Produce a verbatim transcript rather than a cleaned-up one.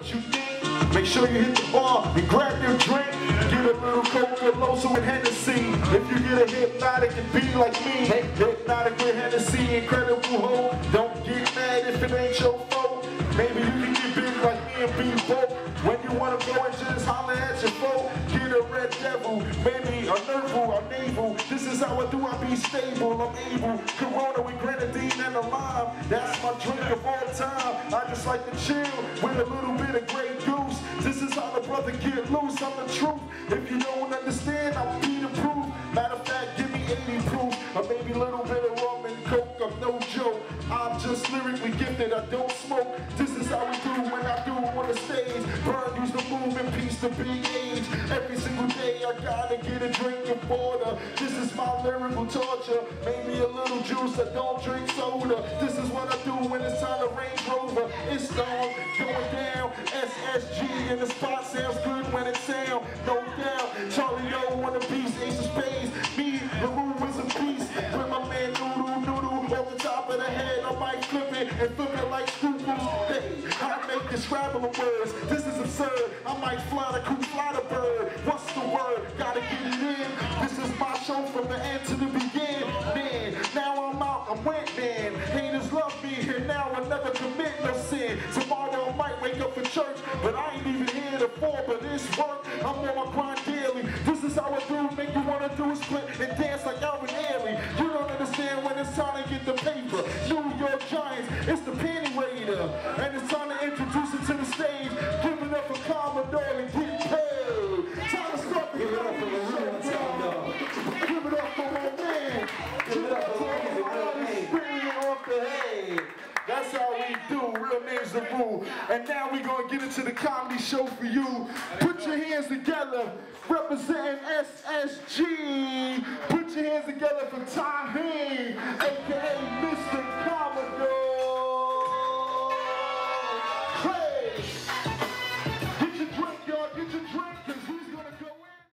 what you think. Make sure you hit the bar and grab your drink. Get a little Coca-Cola and Hennessy. If you get a hypnotic and be like me, hey, hypnotic with Hennessy, incredible hope. Don't get mad if it ain't your fault. Maybe you can get big like me and be both. When you wanna go and just holler at your folk, get a red devil, maybe a nerval, a navel. This is how I do, I be stable, I'm able. Corona with grenadine and a lime, that's my drink of all time. I just like to chill with a little bit of Grey Goose. This is how the brother get loose, I'm the truth. If you don't understand, I'll be the proof. Matter of fact, give me eighty proof, or maybe a little bit of rum and coke, I'm no joke. I'm just lyrically gifted, I don't smoke. This is how we do when I do on the stage. Burn, use the move in peace to big age. Every single day I gotta get a drink of water. This is my lyrical torture. Maybe a little juice, I don't drink soda. This is what I do when it's time to Range Rover. It's on, going down, S S G and the spot sounds good when it sound. No doubt, Charlie O on the beast, Ace of Spades. Me, LaRue is a beast. With my man Noodle Noodle off the top of the head, I might flip it and flip it like scruples. Hey, I make the scrabble of words. This is absurd. I might fly the coop, fly the bird. What's the word? Gotta get it in. This is my show from the end to the beginning. Man, now I'm out, I'm wet, man. Haters love me, and now I never commit no sin. Tomorrow I might wake up for church, but I ain't even here to fall. But this work, I'm on my grind daily. This is how I do, make you wanna do a split and dance like Alvin Ailey. You don't understand when it's time to get the paper. New York Giants, it's the Penny Raider, and it's time to introduce it to the stage. Give it up for Commodore and get paid. Time to start the Give it up for the real time, dog. Give it up for my man. Give it up for my man. Off the head. That's how we do. Real names the rule. And now we gonna get into the comedy show for you. Put your hands together, representing S S G. Put your hands together for Taheen, aka Mister Commodore. Hey.